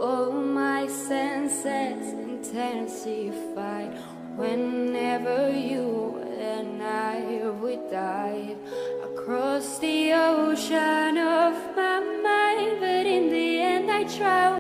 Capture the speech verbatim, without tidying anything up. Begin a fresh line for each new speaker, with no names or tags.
All my senses intensified whenever you and I would dive across the ocean of my mind. But in the end I drowned.